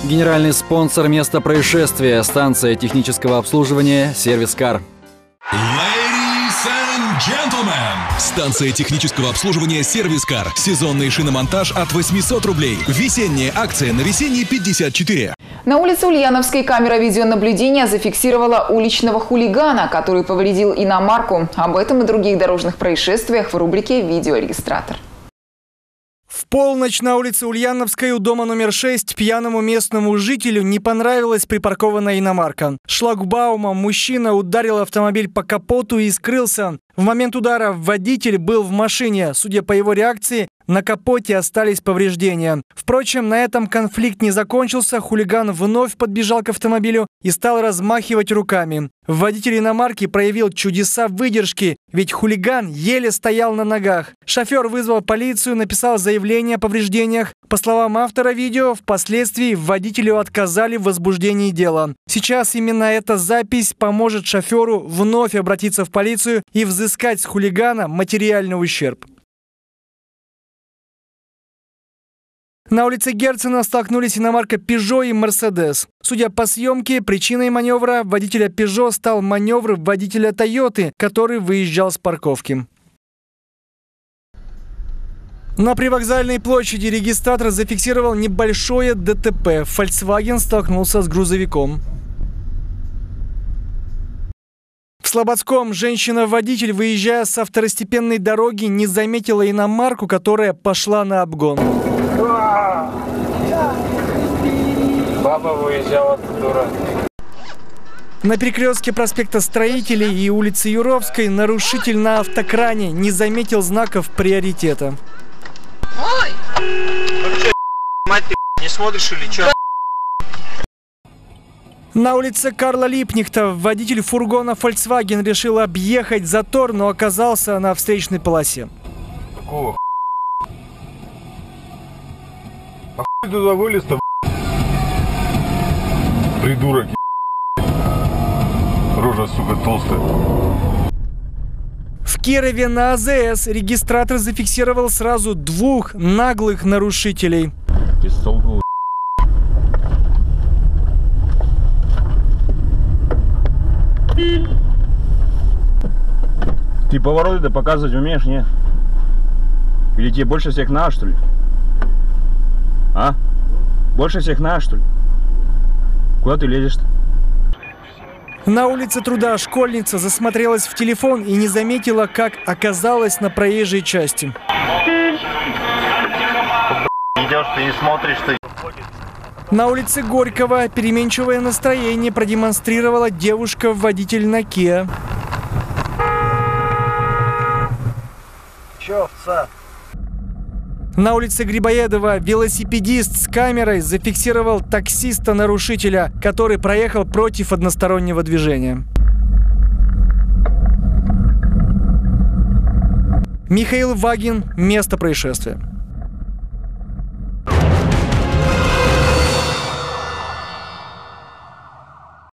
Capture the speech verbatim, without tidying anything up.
Генеральный спонсор места происшествия – станция технического обслуживания «Сервис-Кар». Станция технического обслуживания «Сервис-Кар». Сезонный шиномонтаж от восьмисот рублей. Весенняя акция на весенний пятьдесят четыре. На улице Ульяновской камера видеонаблюдения зафиксировала уличного хулигана, который повредил иномарку. Об этом и других дорожных происшествиях в рубрике «Видеорегистратор». В полночь на улице Ульяновской у дома номер шесть пьяному местному жителю не понравилась припаркованная иномарка. Шлагбаумом мужчина ударил автомобиль по капоту и скрылся. В момент удара водитель был в машине. Судя по его реакции, на капоте остались повреждения. Впрочем, на этом конфликт не закончился. Хулиган вновь подбежал к автомобилю и стал размахивать руками. Водитель иномарки проявил чудеса выдержки, ведь хулиган еле стоял на ногах. Шофер вызвал полицию, написал заявление о повреждениях. По словам автора видео, впоследствии водителю отказали в возбуждении дела. Сейчас именно эта запись поможет шоферу вновь обратиться в полицию и взыскать с хулигана материальный ущерб. На улице Герцена столкнулись иномарка «Пежо» и «Мерседес». Судя по съемке, причиной маневра водителя «Пежо» стал маневр водителя «Тойоты», который выезжал с парковки. На привокзальной площади регистратор зафиксировал небольшое ДТП. Volkswagen столкнулся с грузовиком. В Слободском женщина-водитель, выезжая с второстепенной дороги, не заметила иномарку, которая пошла на обгон. Баба выезжала, дура. На перекрестке проспекта Строителей и улицы Юровской нарушитель на автокране не заметил знаков приоритета. Ой! Ну что, мать ты, не смотришь или что? На улице Карла Липнихта водитель фургона Volkswagen решил объехать затор, но оказался на встречной полосе. Какого х**? А хуй туда вылез-то, придурок, рожа, сука, толстая. В Кирове на АЗС регистратор зафиксировал сразу двух наглых нарушителей. Ты повороты-то показывать умеешь, не? Или тебе больше всех надо, что ли? А? Больше всех надо, что ли? Куда ты лезешь-то? На улице Труда школьница засмотрелась в телефон и не заметила, как оказалась на проезжей части. Идешь, ты не смотришь, ты. На улице Горького переменчивое настроение продемонстрировала девушка-водитель на Kia. Чё, овца? На улице Грибоедова велосипедист с камерой зафиксировал таксиста-нарушителя, который проехал против одностороннего движения. Михаил Вагин. Место происшествия.